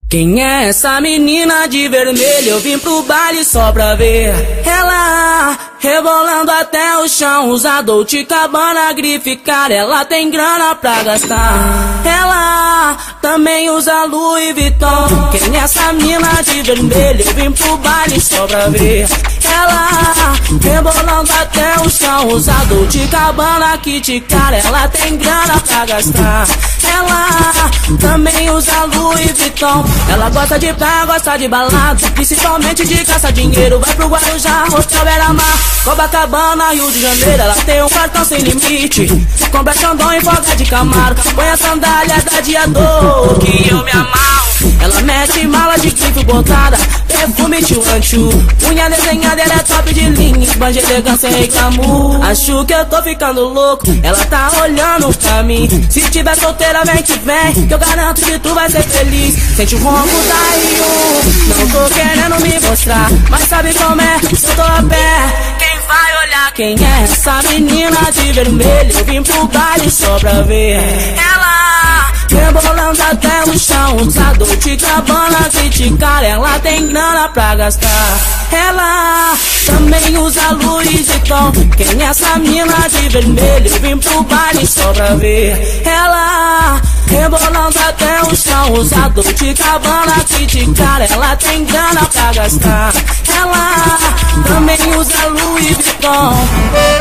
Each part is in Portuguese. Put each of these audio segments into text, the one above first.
Quem é essa menina de vermelho? Eu vim pro baile só pra ver ela rebolando até o chão. Usa Dolce Gabbana, grife cara, ela tem grana pra gastar. Ela também usa Louis Vuitton. Quem é essa menina de vermelho? Eu vim pro baile só pra ver ela rebolando até o chão. Usa Dolce Gabbana, kit cara, ela tem grana pra gastar. Ela também usa Louis Vuitton. Ela gosta de praia, gosta de balada, principalmente de caça dinheiro. Vai pro Guarujá, Hotel Beira-Mar, Copacabana, Rio de Janeiro. Ela tem um cartão sem limite, compra Xandão e folga de Camaro. Põe a sandália da Diador, que eu me amarro. Ela mete mala de grife botada, perfume tchu-anchu, unha desenhada, ela é top de linha, esbanja de elegância e glamour. Acho que eu tô ficando louco, ela tá olhando pra mim. Se tiver solteira vem que vem, que eu garanto que tu vai ser feliz. Sente o ronco da Rio, não tô querendo me mostrar, mas sabe como é, eu tô a pé. Quem vai olhar? Quem é essa menina de vermelho? Eu vim pro baile só pra ver ela rebolando até o chão. Usa Dolce Gabbana, kit cara, ela tem grana pra gastar. Ela também usa Louis Vuitton. Quem é essa mina de vermelho? Eu vim pro baile só pra ver ela rebolando até o chão. Usa Dolce Gabbana, kit cara, ela tem grana pra gastar. Ela também usa Louis Vuitton.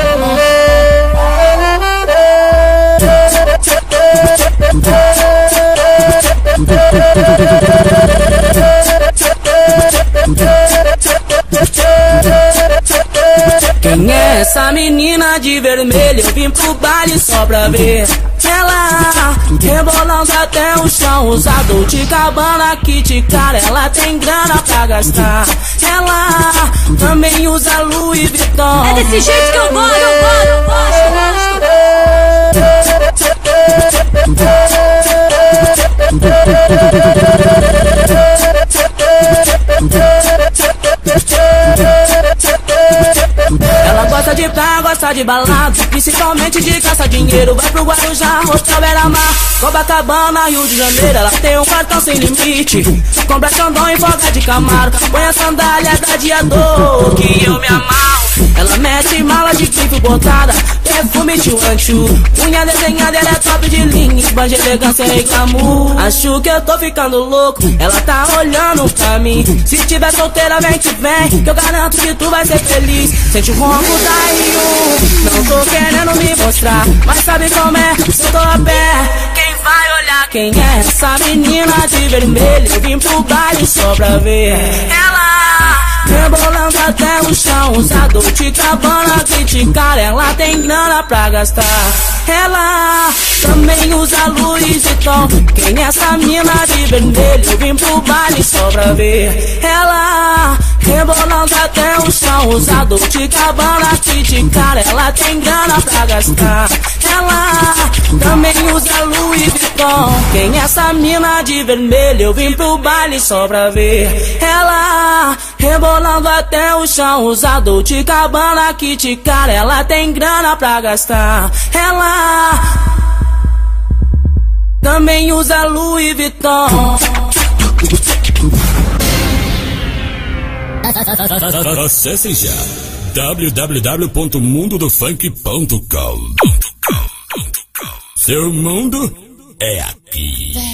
Quem é essa menina de vermelho? Eu vim pro baile só pra ver ela rebolando até o chão. Usa Dolce Gabbana, kit cara, ela tem grana pra gastar. Ela também usa Louis Vuitton. É desse jeito que eu gosto, Ela gosta de praia, gosta de balada, principalmente de caça dinheiro. Vai pro Guarujá, Hotel Beira-Mar, Copacabana, Rio de Janeiro. Ela tem um cartão sem limite, compra Xandão e folga de Camaro. Põe a sandália da Diador, que eu me amarro. Ela mete mala de grife botada, perfume tchu-anchu, unha desenhada, ela é top de linha, esbanja de elegância e glamour. Acho que eu tô ficando louco, ela tá olhando pra mim. Se tiver solteira vem que vem, que eu garanto que tu vai ser feliz. Sente o ronco da Rio, não tô querendo me mostrar, mas sabe como é, eu tô a pé. Quem vai olhar? Quem é essa menina de vermelho? Eu vim pro baile só pra ver ela rebolando até o chão. Usa Dolce Gabbana, kit cara, ela tem grana pra gastar. Ela também usa Louis Vuitton. Quem é essa mina de vermelho? Eu vim pro baile só pra ver ela rebolando até o chão. Usa Dolce Gabbana, kit cara, ela tem grana pra gastar. Ela também usa Louis Vuitton. Quem é essa mina de vermelho? Eu vim pro baile só pra ver ela rebolando até o chão. Usa Dolce Gabbana, kit cara, ela tem grana pra gastar. Ela também usa Louis Vuitton. Acesse já www.mundodofunk.com. Seu mundo é aqui.